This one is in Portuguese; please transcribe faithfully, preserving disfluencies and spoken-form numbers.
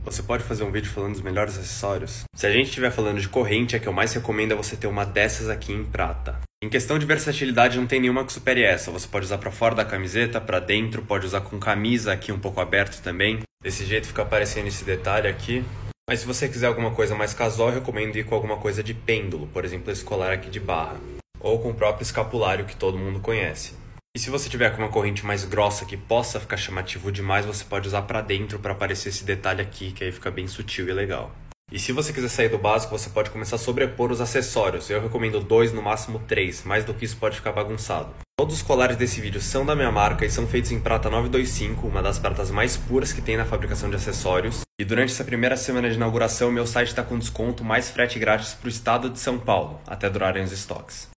Você pode fazer um vídeo falando dos melhores acessórios? Se a gente estiver falando de corrente, a que eu mais recomendo é você ter uma dessas aqui em prata. Em questão de versatilidade, não tem nenhuma que supere essa. Você pode usar pra fora da camiseta, pra dentro, pode usar com camisa aqui um pouco aberto também. Desse jeito fica aparecendo esse detalhe aqui. Mas se você quiser alguma coisa mais casual, eu recomendo ir com alguma coisa de pêndulo, por exemplo esse colar aqui de barra. Ou com o próprio escapulário que todo mundo conhece. E se você tiver com uma corrente mais grossa que possa ficar chamativo demais, você pode usar pra dentro pra aparecer esse detalhe aqui, que aí fica bem sutil e legal. E se você quiser sair do básico, você pode começar a sobrepor os acessórios. Eu recomendo dois, no máximo três. Mais do que isso pode ficar bagunçado. Todos os colares desse vídeo são da minha marca e são feitos em prata novecentos e vinte e cinco, uma das pratas mais puras que tem na fabricação de acessórios. E durante essa primeira semana de inauguração, meu site está com desconto mais frete grátis para o estado de São Paulo, até durarem os estoques.